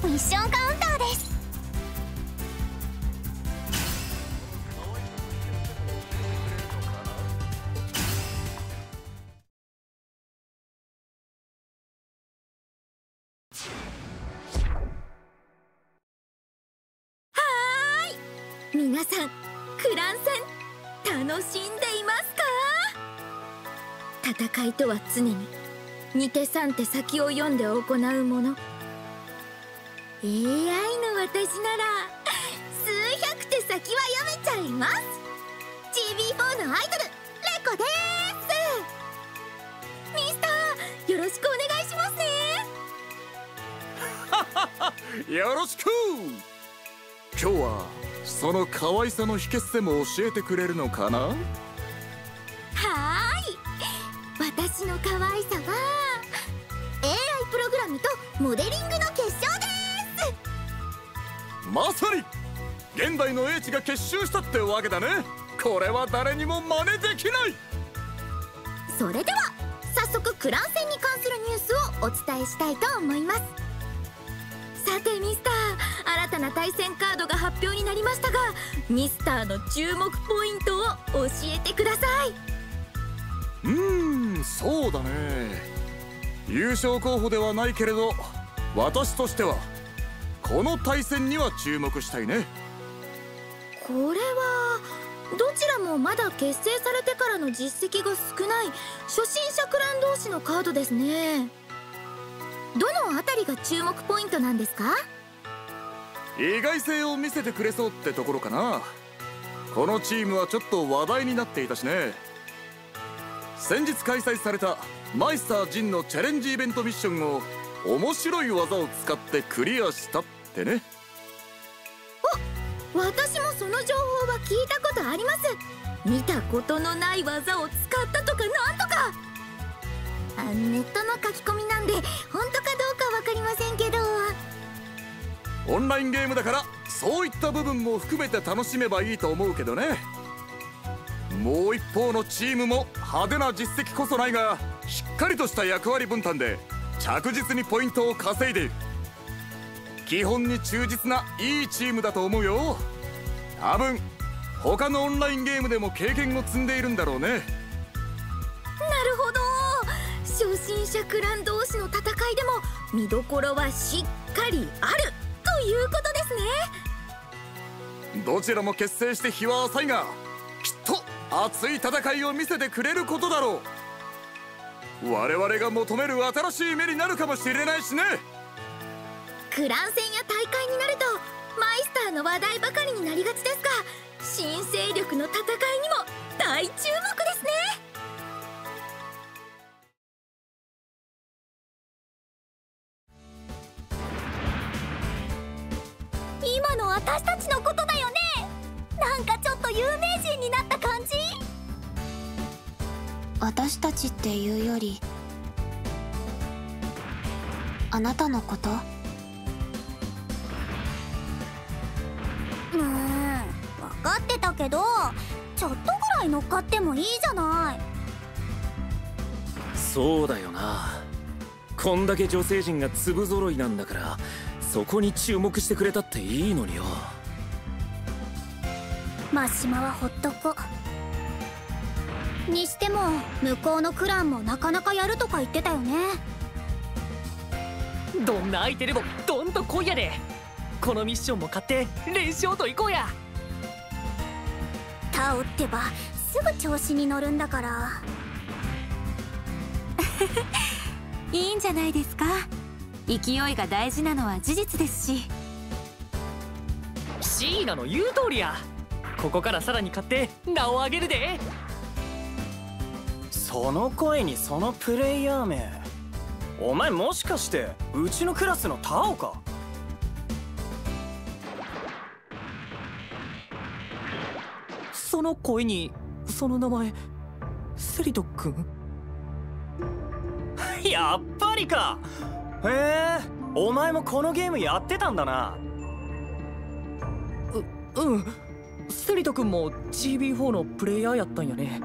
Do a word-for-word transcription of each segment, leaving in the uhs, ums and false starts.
ミッションカウンターです。 はーい、皆さんクラン戦楽しんでいますか？戦いとは常にに手さん手先を読んで行うもの。 エーアイ の私なら数百手先は読めちゃいます。 ジービーフォー のアイドルレコでーす。ミスター、よろしくお願いしますね。 よろしく。今日はその可愛さの秘訣でも教えてくれるのかな？ はーい、私の可愛さは エーアイ プログラムとモデリングの結晶です。 まさに現代の英知が結集したってわけだね。これは誰にも真似できない。 それでは早速クラン戦に関するニュースをお伝えしたいと思います。さてミスター、新たな対戦カードが発表になりましたが、ミスターの注目ポイントを教えてください。 うーん、そうだね。優勝候補ではないけれど、私としてはこの対戦には注目したいね。 これはどちらもまだ結成されてからの実績が少ない初心者クラン同士のカードですね。どのあたりが注目ポイントなんですか？ 意外性を見せてくれそうってところかな。このチームはちょっと話題になっていたしね。先日開催されたマイスタージンのチャレンジイベントミッションを面白い技を使ってクリアしたってね。 お、私もその情報は聞いたことあります。見たことのない技を使ったとかなんとか。あ、ネットの書き込みなんで本当かどうか分かりませんけど。 オンラインゲームだからそういった部分も含めて楽しめばいいと思うけどね。もう一方のチームも派手な実績こそないが、しっかりとした役割分担で着実にポイントを稼いでいる。基本に忠実ないいチームだと思うよ。多分他のオンラインゲームでも経験を積んでいるんだろうね。 なるほど、初心者クラン同士の戦いでも見どころはしっかりあるということですね。 どちらも結成して日は浅いが、きっと熱い戦いを見せてくれることだろう。我々が求める新しい目になるかもしれないしね。 クラン戦や大会になるとマイスターの話題ばかりになりがちですが、新勢力の戦いにも大注目ですね。今の私たちのことだよね。なんかちょっと有名人になった感じ。 私たちっていうよりあなたのこと。うーん、分かってたけどちょっとぐらい乗っかってもいいじゃない。 そうだよな。こんだけ女性陣が粒揃いなんだから、そこに注目してくれたっていいのによ。 マシマはほっとこにしても、向こうのクランもなかなかやるとか言ってたよね。 どんな相手でもどんと来いやで。このミッションも買って連勝と行こうや。 タオってばすぐ調子に乗るんだからいいんじゃないですか。勢いが大事なのは事実ですし。 シーナの言う通りや。ここからさらに買って名を上げるで。 その声にそのプレイヤー名、お前もしかしてうちのクラスのタオか？ その声にその名前、セリト君？ やっぱりか。へえ、お前もこのゲームやってたんだな。 う、うん。セリト君も ジービーフォー のプレイヤーやったんやね。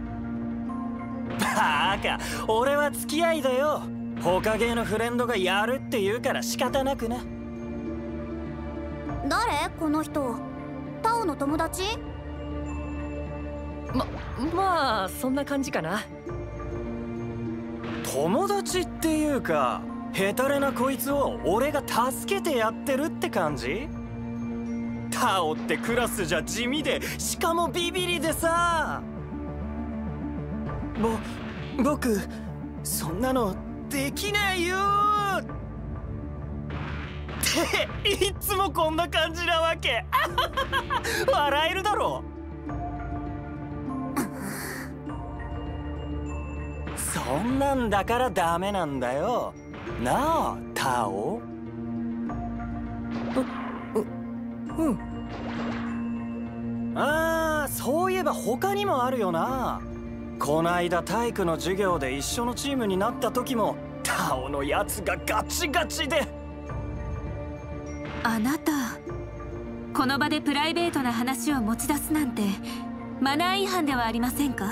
バカ、俺は付き合いだよ。他ゲーのフレンドがやるって言うから仕方なくな。 誰この人？タオの友達？ ままあそんな感じかな。 友達っていうか、ヘタレなこいつを俺が助けてやってるって感じ？タオってクラスじゃ地味で、しかもビビリでさ。ぼ僕そんなのできないよっていつもこんな感じなわけ。笑えるだろ。そんなんだからダメなんだよなあ、タオ。 う、う、うん。 ああ、そういえば他にもあるよな。こないだ体育の授業で一緒のチームになった時もタオのやつがガチガチで。 あなた、この場でプライベートな話を持ち出すなんてマナー違反ではありませんか？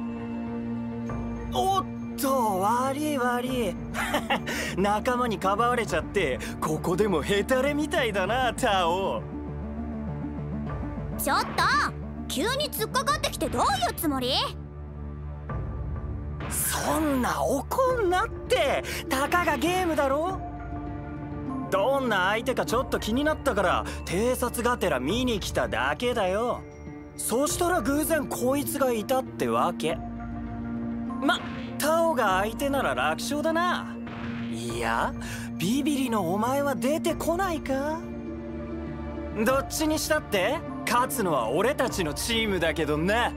おっと、悪い悪い。仲間にかばわれちゃってここでもヘタレみたいだな、タオ。 ちょっと急に突っかかってきてどういうつもり？ そんな怒んなって、たかがゲームだろ。どんな相手かちょっと気になったから偵察がてら見に来ただけだよ。そしたら偶然こいつがいたってわけ。ま、タオが相手なら楽勝だな。いや、ビビリのお前は出てこないか？どっちにしたって勝つのは俺たちのチームだけどな。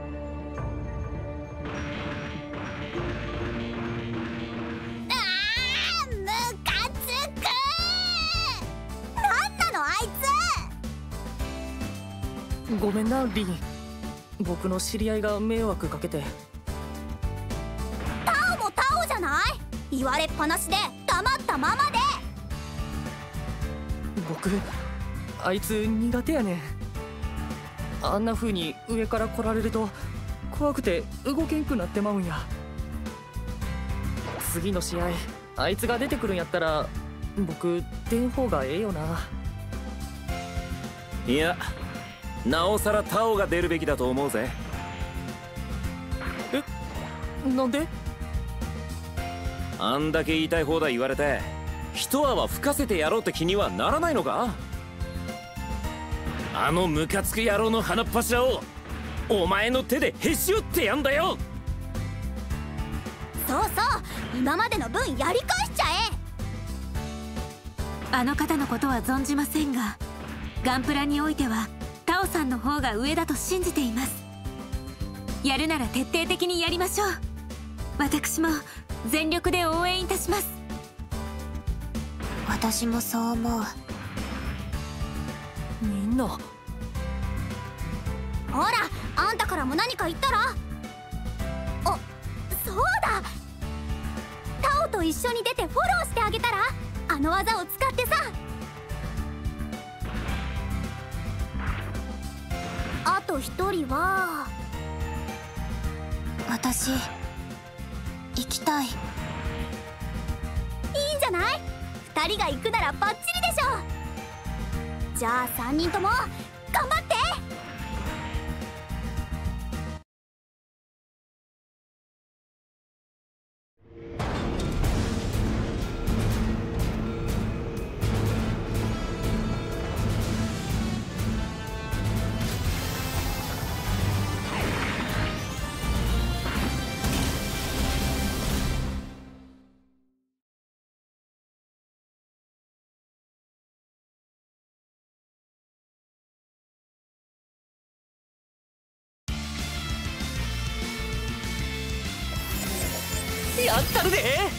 ごめんなリン、僕の知り合いが迷惑かけて。 タオもタオじゃない？言われっぱなしで黙ったままで。 僕あいつ苦手やねん。あんな風に上から来られると怖くて動けんくなってまうんや。次の試合あいつが出てくるんやったら僕出ん方がええよな。 いや、なおさらタオが出るべきだと思うぜ。 え、なんで？ あんだけ言いたい放題言われて一泡吹かせてやろうって気にはならないのか？あのムカつく野郎の鼻っ柱をお前の手でへし折ってやんだよ。 そうそう、今までの分やり返しちゃえ。 あの方のことは存じませんが、ガンプラにおいてはタオさんの方が上だと信じています。やるなら徹底的にやりましょう。私も全力で応援いたします。 私もそう思う。 みんな。 ほら、あんたからも何か言ったら。あ、そうだ、タオと一緒に出てフォローしてあげたら。あの技を使ってさ。あと一人は。 私行きたい。いいんじゃない？二人が行くならバッチリでしょ。じゃあ三人とも頑張って。 やったるで。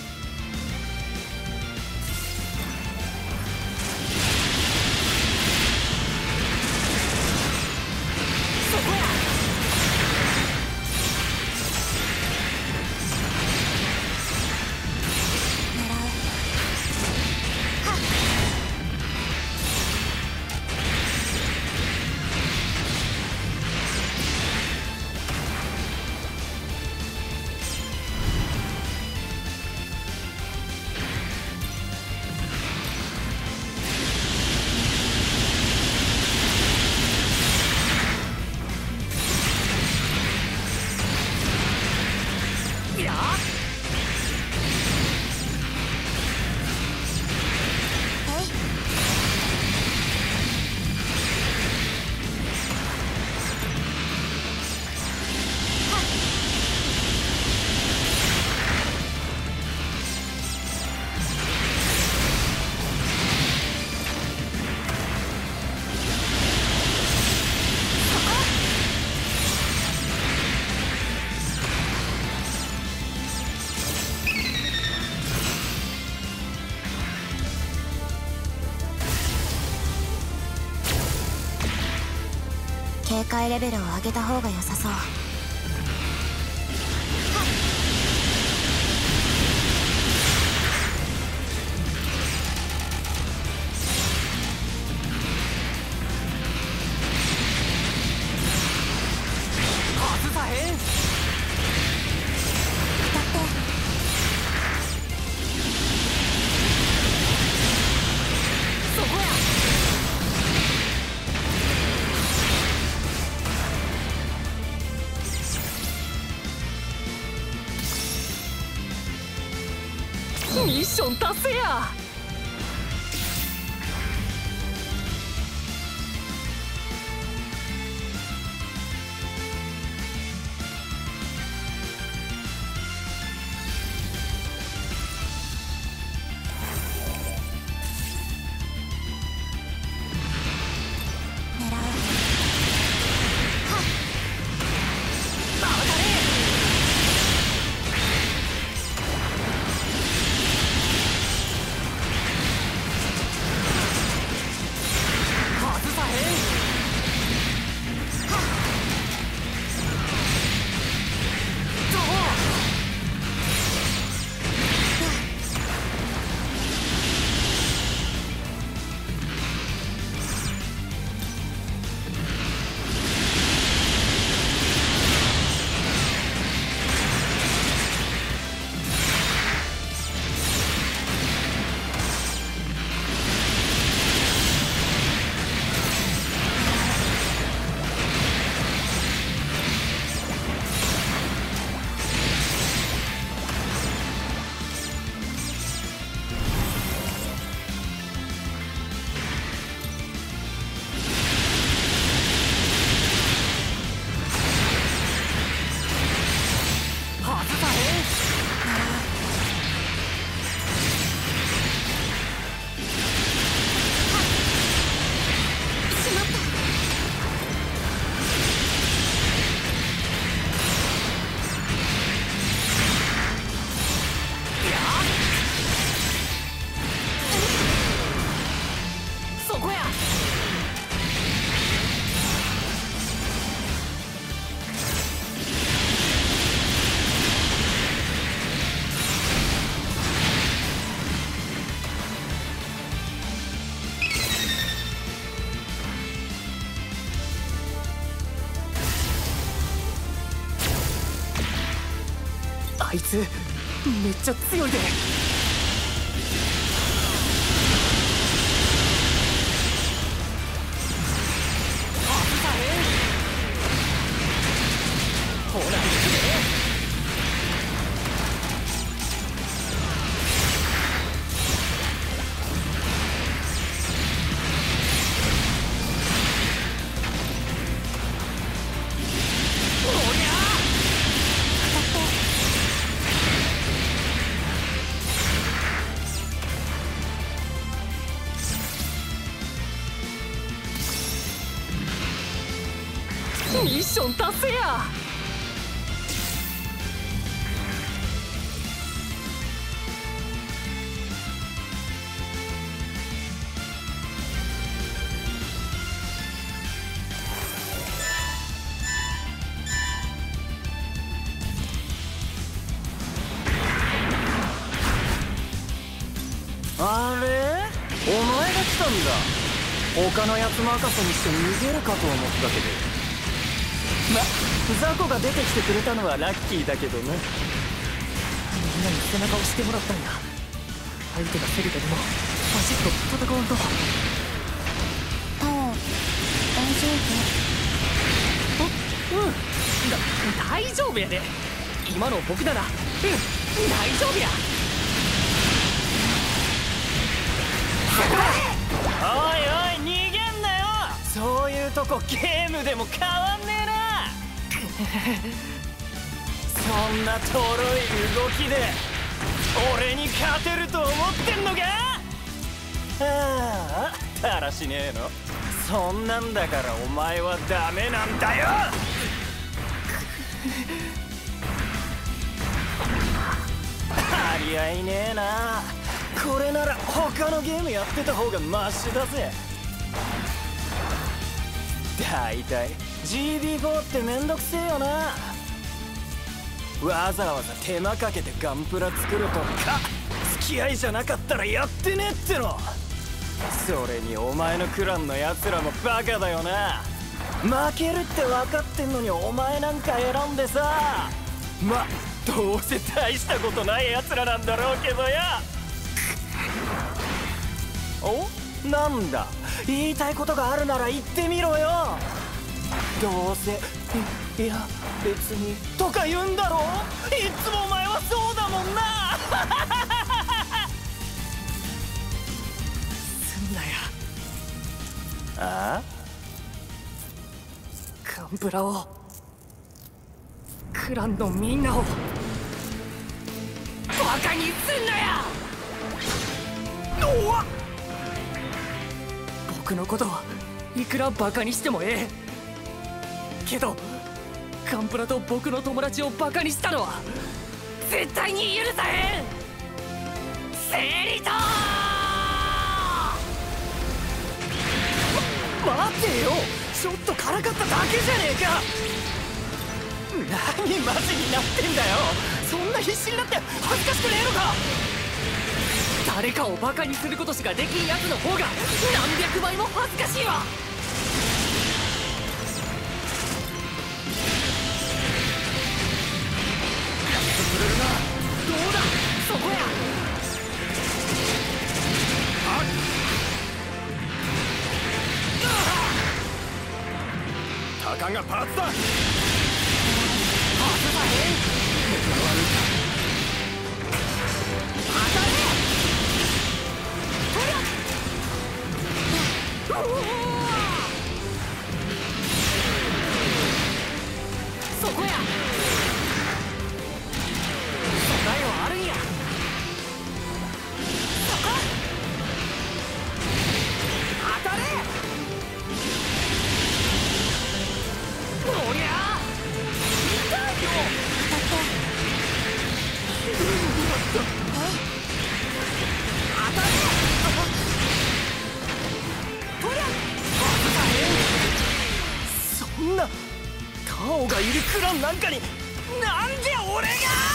そこや。 警戒レベルを上げた方が良さそう。 外さへん。そこや。ミッション達成や。あいつめっちゃ強いで。ほら行くで。ミッション達成や。 あれ、お前が来たんだ。他のやつ任せにして逃げるかと思ったけど、ま、ザコが出てきてくれたのはラッキーだけどな。みんなに背中を押してもらったんや。相手がセリカでもバシッと戦わんと。 タオ、大丈夫？うんだ、大丈夫やで。今の僕ならうん大丈夫や。 おいおい、逃げんなよ。そういうとこゲームでも変わんねえな。そんなとろい動きで俺に勝てると思ってんのか。ああ、だらしねえの。そんなんだからお前はダメなんだよ。張り合いねえな。これなら他のゲームやってた方がマシだぜ。だいたいジービーフォー ってめんどくせえよな。わざわざ手間かけてガンプラ作るとか付き合いじゃなかったらやってねえっての。それにお前のクランのやつらもバカだよな。負けるって分かってんのにお前なんか選んでさ。ま、どうせ大したことないやつらなんだろうけどや。お、なんだ、言いたいことがあるなら言ってみろよ。どうせ い, いや別にとか言うんだろ。いつもお前はそうだもんな。 すんなや。 ああ、 ガンプラを、クランのみんなをバカにすんなや。おわっ、僕のことはいくらバカにしてもええけど、ガンプラと僕の友達をバカにしたのは絶対に許さへん。セリトー、ま、待てよ、ちょっとからかっただけじゃねえか。何マジになってんだよ。そんな必死になって恥ずかしくねえのか。誰かをバカにすることしかできんやつの方が何百倍も恥ずかしいわ。くれるな。どうだ、そこや。 タカがパーツだ。 外さへん。当たれ。そこや。答えはあるんや。そこ。当たれ。おりゃ。痛いよ。当たって。当たれ。とりゃ。そんなタオがいるクランなんかになんで俺が。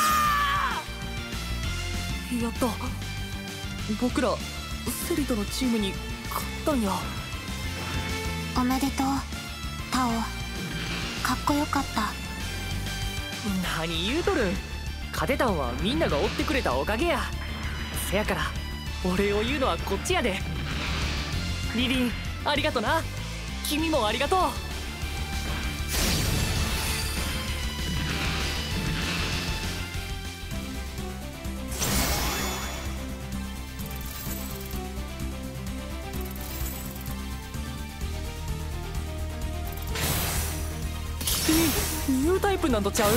やった、僕らセリトのチームに勝ったんや。 おめでとうタオ、かっこよかった。 何言うとるん。勝てたんはみんなが追ってくれたおかげや。せやからお礼を言うのはこっちやで。リリンありがとな。君もありがとう。君ニュータイプなんとちゃう。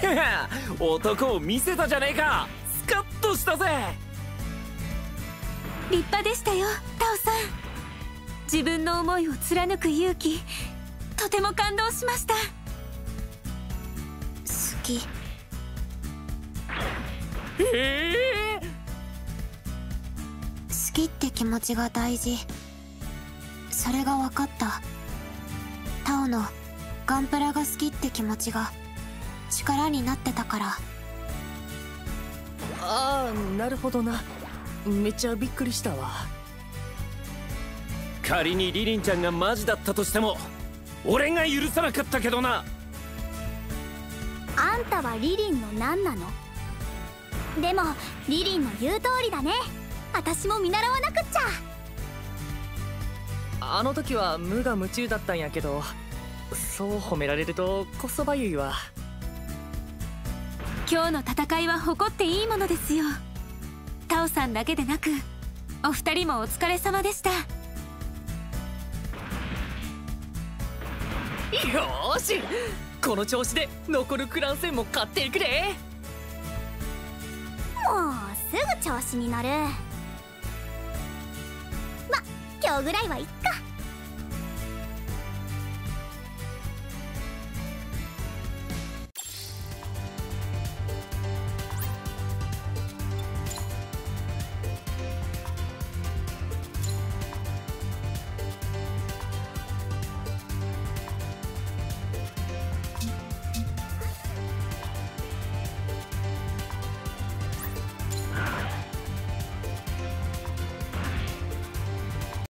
男を見せたじゃねえか。スカッとしたぜ。 立派でしたよタオさん。自分の思いを貫く勇気、とても感動しました。好き。 ええ好きって気持ちが大事。それが分かった。タオのガンプラが好きって気持ちが力になってたから。 ああ、なるほどな。めっちゃびっくりしたわ。 仮にリリンちゃんがマジだったとしても俺が許さなかったけどな。 あんたはリリンの何なの？でもリリンの言う通りだね。私も見習わなくっちゃ。 あの時は無我夢中だったんやけど、そう褒められるとこそばゆいわ。 今日の戦いは誇っていいものですよ。タオさんだけでなくお二人もお疲れ様でした。 よーし、この調子で残るクラン戦も勝っていくで。 もうすぐ調子に乗る。ま、今日ぐらいはいっか。